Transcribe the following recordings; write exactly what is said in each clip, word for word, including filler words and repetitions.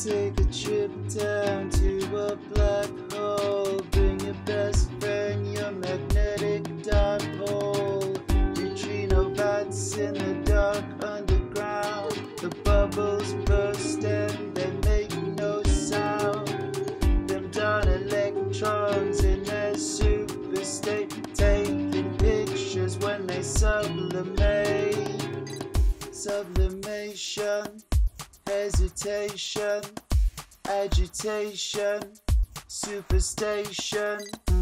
Take a trip down to a black hole. Bring your best friend, your magnetic dipole. Neutrino bats in the dark underground. The bubbles burst and they make no sound. Them darn electrons in their super state, taking pictures when they sublimate. Sublimation, hesitation, agitation, superstation.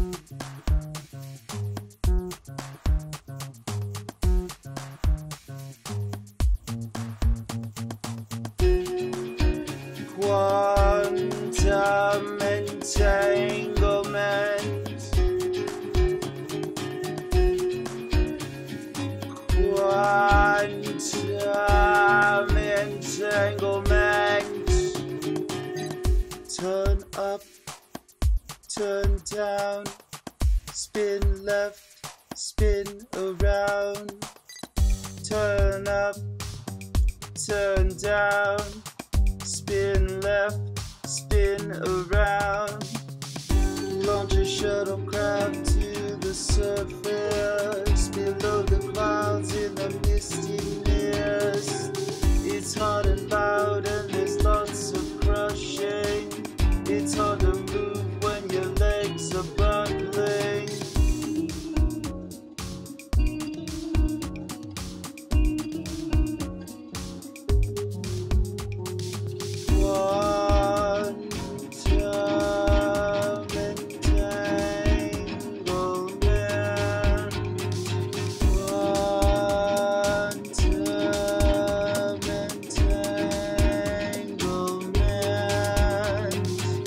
Quantum entanglement. Quantum entanglement. Turn up, turn down, spin left, spin around. Turn up, turn down, spin left, spin around. Launch a shuttlecraft to the surface, below the clouds in the misty mist. It's hot and loud and there's lots of crushing. It's hard to move when your legs are buckling. Quantum entanglement. Quantum entanglement.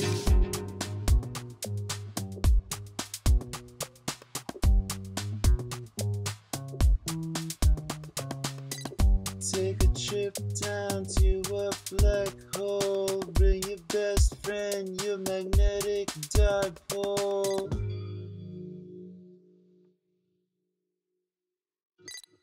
Take a trip down to a black hole. Bring your best friend, your magnetic dipole.